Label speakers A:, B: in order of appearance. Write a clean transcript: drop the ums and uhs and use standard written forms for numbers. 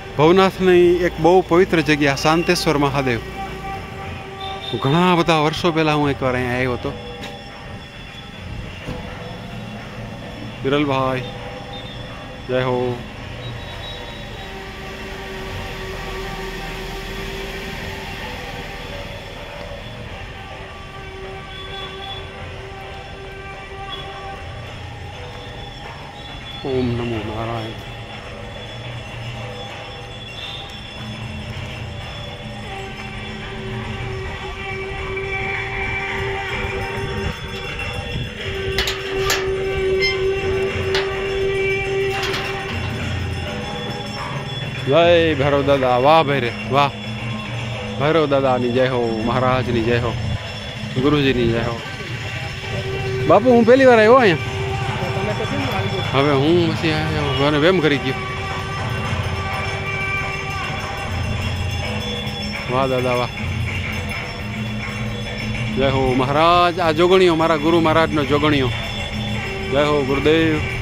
A: ભવનાથની એક બહુ પવિત્ર જગ્યા શાંતેશ્વર મહાદેવ. ઘણા બધા વર્ષો પહેલાં હું એકવાર અહીંયા આવ્યો હતો. વિરલભાઈ જય હો. ઓમ નમો નારાયણ. જય ભૈરવ દાદા. વાહ ભાઈ રે વાહ. ભૈરવ દાદાની જય હો, મહારાજની જય હો, ગુરુજીની જય હો. બાપુ હું પહેલી વાર આવ્યો અહીંયા. હવે હું પછી મને વેમ કરી ગયો. વાહ દાદા વાહ. જય હો મહારાજ. આ જોગણીઓ મારા ગુરુ મહારાજનો જોગણીઓ. જય હો ગુરુદેવ.